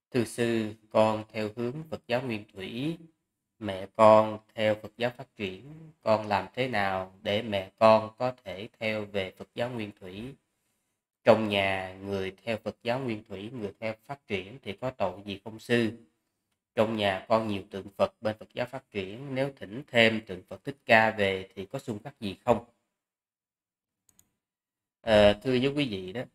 Thưa sư, con theo hướng Phật giáo Nguyên Thủy, mẹ con theo Phật giáo Phát Triển. Con làm thế nào để mẹ con có thể theo về Phật giáo Nguyên Thủy? Trong nhà, người theo Phật giáo Nguyên Thủy, người theo Phát Triển thì có tội gì không sư? Trong nhà con nhiều tượng Phật bên Phật giáo Phát Triển, nếu thỉnh thêm tượng Phật Thích Ca về thì có xung khắc gì không? Thưa với quý vị đó,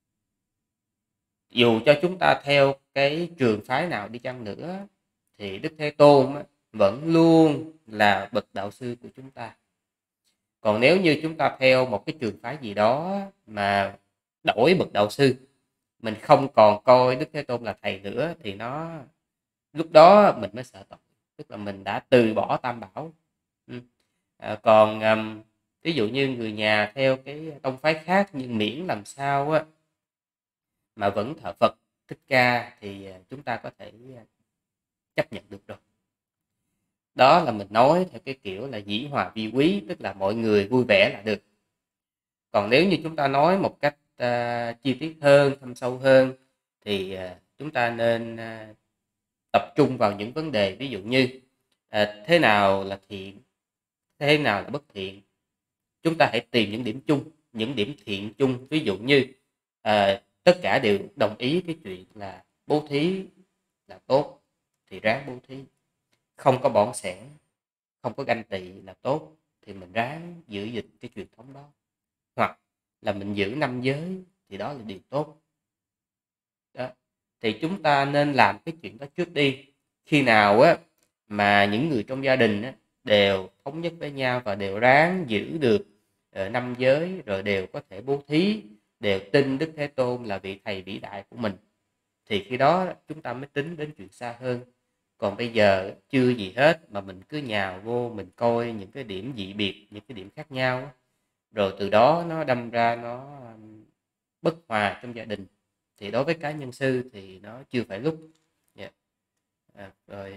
dù cho chúng ta theo cái trường phái nào đi chăng nữa thì Đức Thế Tôn vẫn luôn là bậc đạo sư của chúng ta. Còn nếu như chúng ta theo một cái trường phái gì đó mà đổi bậc đạo sư, mình không còn coi Đức Thế Tôn là thầy nữa, thì lúc đó mình mới sợ tội, tức là mình đã từ bỏ Tam Bảo. Còn ví dụ như người nhà theo cái tông phái khác, nhưng miễn làm sao mà vẫn thờ Phật Thích Ca thì chúng ta có thể chấp nhận được rồi. Đó là mình nói theo cái kiểu là dĩ hòa vi quý, tức là mọi người vui vẻ là được. Còn nếu như chúng ta nói một cách chi tiết hơn, thâm sâu hơn, thì chúng ta nên tập trung vào những vấn đề, ví dụ như thế nào là thiện, thế nào là bất thiện. Chúng ta hãy tìm những điểm chung, những điểm thiện chung. Ví dụ như tất cả đều đồng ý cái chuyện là bố thí là tốt thì ráng bố thí, không có bỏng sẻn, không có ganh tị là tốt, thì mình ráng giữ gìn cái truyền thống đó. Hoặc là mình giữ năm giới thì đó là điều tốt đó. Thì chúng ta nên làm cái chuyện đó trước đi. Khi nào mà những người trong gia đình đều thống nhất với nhau và đều ráng giữ được năm giới, rồi đều có thể bố thí, đều tin Đức Thế Tôn là vị thầy vĩ đại của mình, thì khi đó chúng ta mới tính đến chuyện xa hơn. Còn bây giờ chưa gì hết mà mình cứ nhào vô, mình coi những cái điểm dị biệt, những cái điểm khác nhau, rồi từ đó nó đâm ra nó bất hòa trong gia đình, thì đối với cá nhân sư thì nó chưa phải lúc. Yeah. Rồi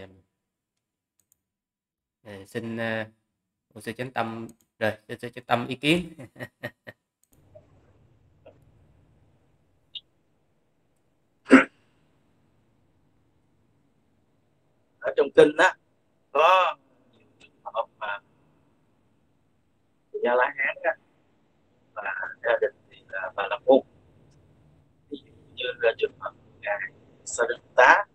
xin sư Chánh Tâm, rồi xin sư Chánh Tâm ý kiến. Ở trong kinh á có nhiều trường hợp mà gia La Hán á, và gia đình thì là Bà La Môn. Ví dụ như là trường hợp ngài Sa Đinh Tá,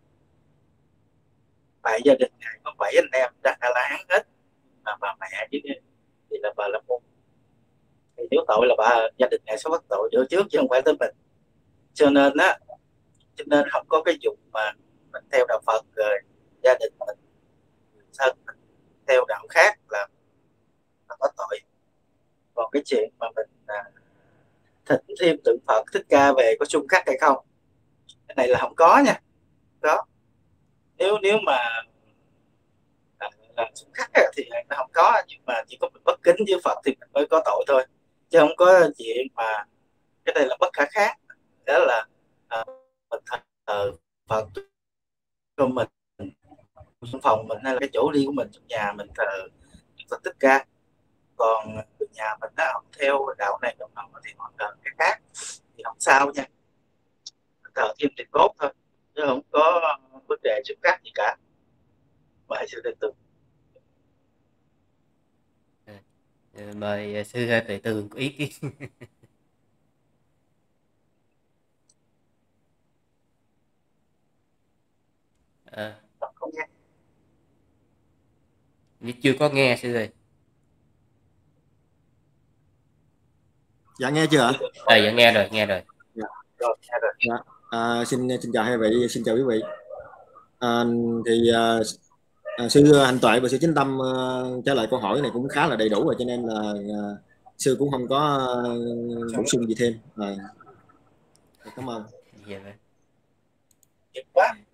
tại gia đình ngài có 7 anh em đã La Hán hết, mà bà mẹ chứ thì là Bà La Môn. Thì nếu tội là gia đình ngài sẽ bắt tội được trước chứ không phải tới mình. Cho nên không có cái vụ mà mình theo đạo Phật rồi gia đình mình thân mình theo đạo khác là có tội. Còn cái chuyện mà mình thỉnh thêm tượng Phật Thích Ca về có xung khắc hay không, cái này là không có nha. Đó, nếu mà là xung khắc thì nó không có, nhưng mà chỉ có mình bất kính với Phật thì mình mới có tội thôi, chứ không có chuyện mà cái này là bất khả kháng. Đó là mình thờ Phật cho mình trong phòng mình, hay là cái chỗ riêng của mình trong nhà mình thờ Phật Thích Ca. Còn người nhà mình nó không theo đạo này đạo nọ thì họ thờ cái khác thì không sao nha, thờ thêm thì tốt thôi, chứ không có vấn đề xung khắc gì cả. Mời sư đệ Tường. Mời sư Tuệ Tường có ý kiến. Ờ, Không nghe. chưa có nghe sư ơi. Dạ nghe chưa ạ? Dạ nghe rồi, nghe rồi. Dạ. Rồi, nghe rồi. Dạ. Xin chào hai vị, xin chào quý vị. Thì sư Hành Tuệ và sư Chính Tâm trả lời câu hỏi này cũng khá là đầy đủ rồi, cho nên là sư cũng không có bổ sung gì thêm. Cảm ơn. Dạ vâng. Nhiều quá.